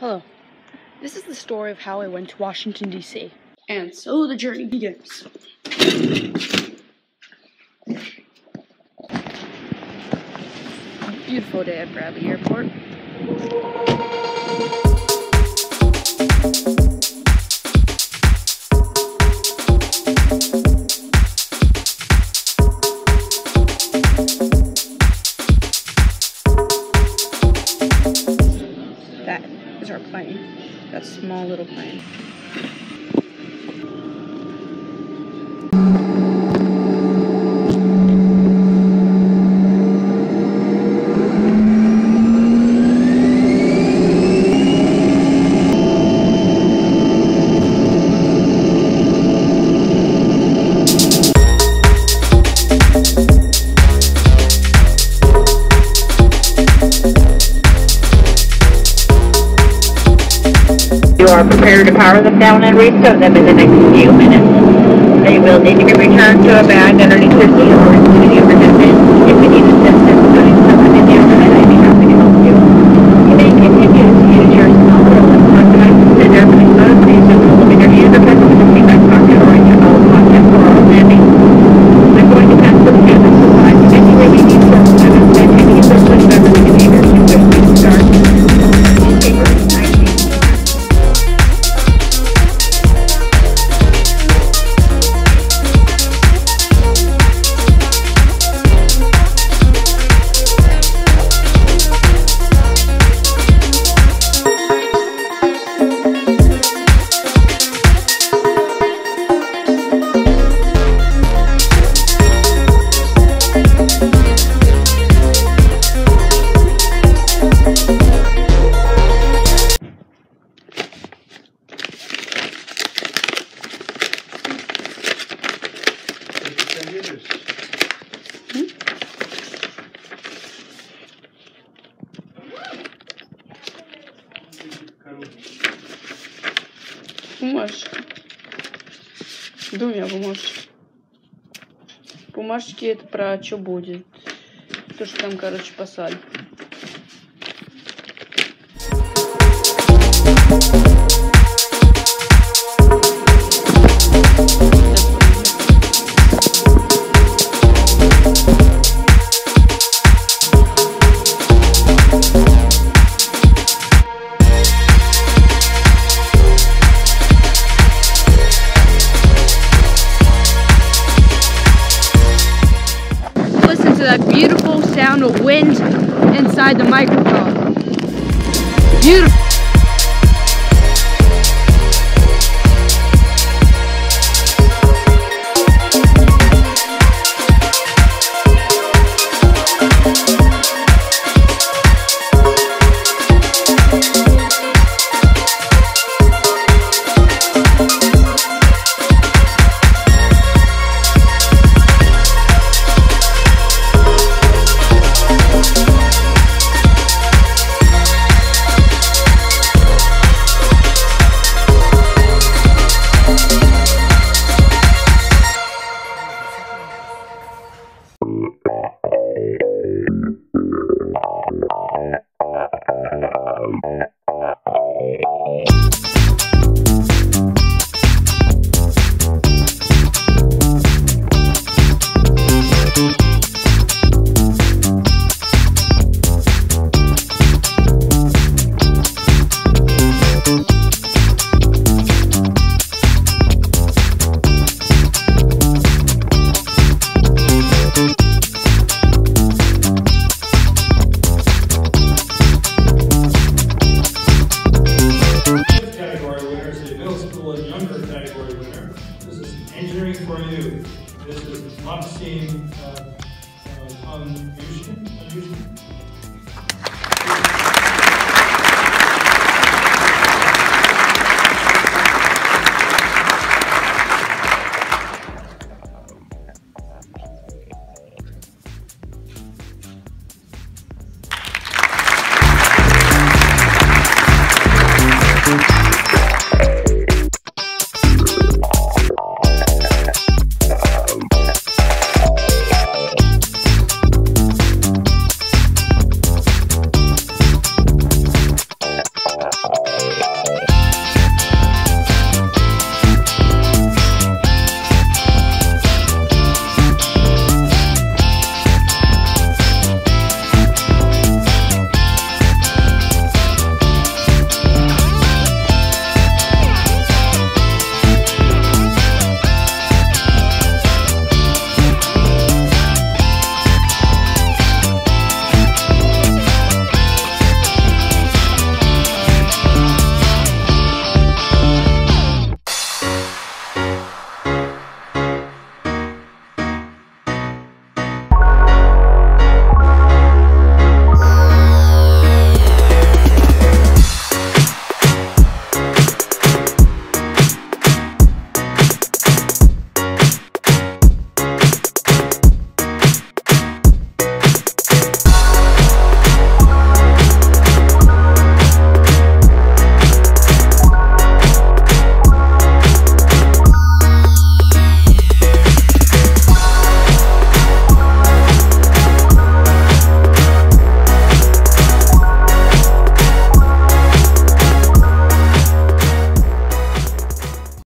Hello. This is the story of how I went to Washington, D.C. And so the journey begins. Beautiful day at Bradley Airport. That is our plane. That small little plane. You are prepared to power them down and restart them in the next few minutes. They will need to be returned to a bag underneath their seat or into the overhead. If you need assistance doing something in the overhead, I'd be happy to help you. You may continue to use your cell phone to sit there, please notice these just hold them in your hand or press them in the seatback pocket or in your own pocket for our landing. I'm going to pass the canvas aside. Anyway, we need to understand any of those beverage behaviors you wish to start. Бумажки. Двумя бумажки. Бумажки это про что будет. То, что там, короче, посадят. To that beautiful sound of wind inside the microphone. Beautiful. Category winner. This is engineering for you. This is top team